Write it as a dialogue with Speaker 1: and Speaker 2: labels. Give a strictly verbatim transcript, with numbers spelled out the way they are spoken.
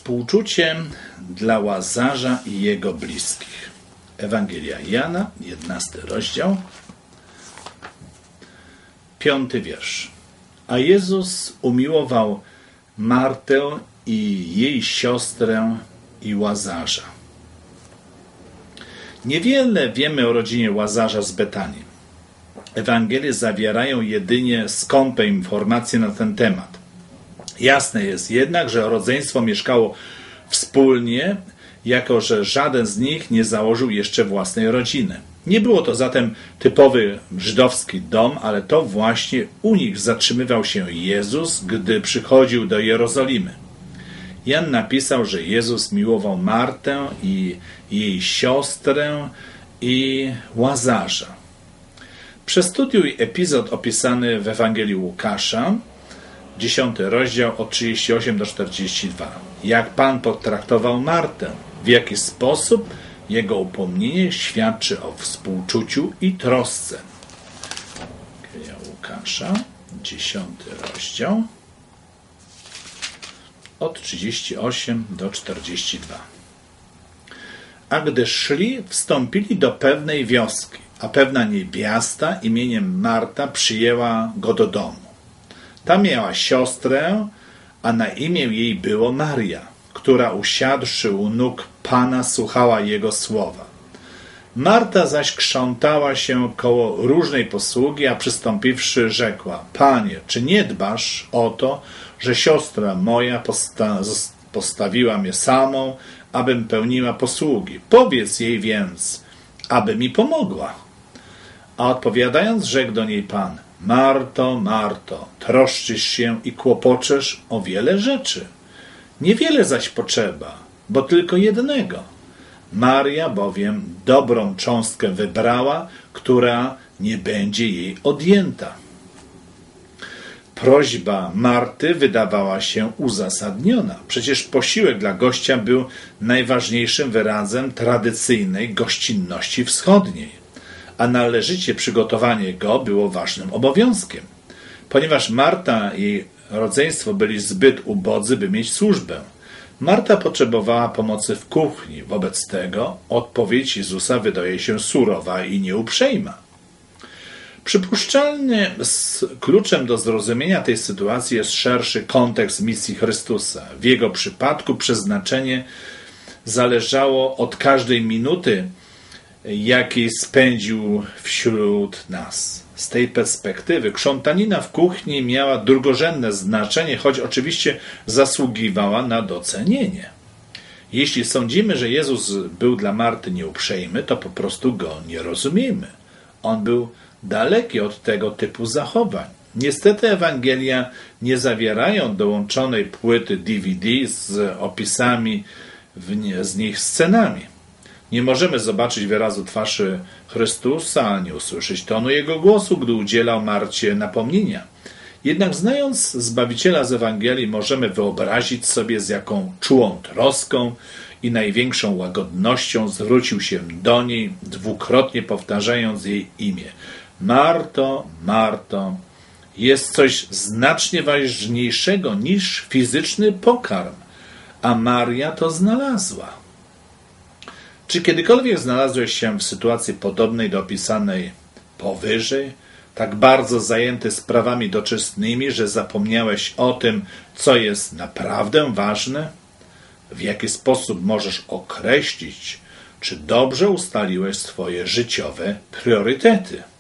Speaker 1: Współczucie dla Łazarza i jego bliskich. Ewangelia Jana, jedenasty rozdział, piąty wiersz. A Jezus umiłował Martę i jej siostrę i Łazarza. Niewiele wiemy o rodzinie Łazarza z Betanii. Ewangelie zawierają jedynie skąpe informacje na ten temat. Jasne jest jednak, że rodzeństwo mieszkało wspólnie, jako że żaden z nich nie założył jeszcze własnej rodziny. Nie było to zatem typowy żydowski dom, ale to właśnie u nich zatrzymywał się Jezus, gdy przychodził do Jerozolimy. Jan napisał, że Jezus miłował Martę i jej siostrę i Łazarza. Przestudiuj epizod opisany w Ewangelii Łukasza, dziesiąty rozdział od trzydzieści osiem do czterdziestu dwóch. Jak Pan potraktował Martę, w jaki sposób jego upomnienie świadczy o współczuciu i trosce. Ewangelia Łukasza, dziesiąty rozdział od trzydziestu ośmiu do czterdziestu dwóch. A gdy szli, wstąpili do pewnej wioski, a pewna niewiasta imieniem Marta przyjęła go do domu. Ta miała siostrę, a na imię jej było Maria, która usiadłszy u nóg Pana słuchała Jego słowa. Marta zaś krzątała się koło różnej posługi, a przystąpiwszy rzekła: Panie, czy nie dbasz o to, że siostra moja posta postawiła mnie samą, abym pełniła posługi? Powiedz jej więc, aby mi pomogła. A odpowiadając, rzekł do niej Pan: Marto, Marto, troszczysz się i kłopoczesz o wiele rzeczy. Niewiele zaś potrzeba, bo tylko jednego. Maria bowiem dobrą cząstkę wybrała, która nie będzie jej odjęta. Prośba Marty wydawała się uzasadniona. Przecież posiłek dla gościa był najważniejszym wyrazem tradycyjnej gościnności wschodniej, a należycie przygotowanie go było ważnym obowiązkiem. Ponieważ Marta i jej rodzeństwo byli zbyt ubodzy, by mieć służbę, Marta potrzebowała pomocy w kuchni. Wobec tego odpowiedź Jezusa wydaje się surowa i nieuprzejma. Przypuszczalnie kluczem do zrozumienia tej sytuacji jest szerszy kontekst misji Chrystusa. W Jego przypadku przeznaczenie zależało od każdej minuty, jakiej spędził wśród nas. Z tej perspektywy krzątanina w kuchni miała drugorzędne znaczenie, choć oczywiście zasługiwała na docenienie. Jeśli sądzimy, że Jezus był dla Marty nieuprzejmy, to po prostu go nie rozumiemy. On był daleki od tego typu zachowań. Niestety Ewangelia nie zawierają dołączonej płyty D V D z opisami w nie, z nich scenami. Nie możemy zobaczyć wyrazu twarzy Chrystusa, ani usłyszeć tonu Jego głosu, gdy udzielał Marcie napomnienia. Jednak znając Zbawiciela z Ewangelii, możemy wyobrazić sobie, z jaką czułą troską i największą łagodnością zwrócił się do niej, dwukrotnie powtarzając jej imię. Marto, Marto, jest coś znacznie ważniejszego niż fizyczny pokarm, a Maria to znalazła. Czy kiedykolwiek znalazłeś się w sytuacji podobnej do opisanej powyżej, tak bardzo zajęty sprawami doczesnymi, że zapomniałeś o tym, co jest naprawdę ważne? W jaki sposób możesz określić, czy dobrze ustaliłeś swoje życiowe priorytety?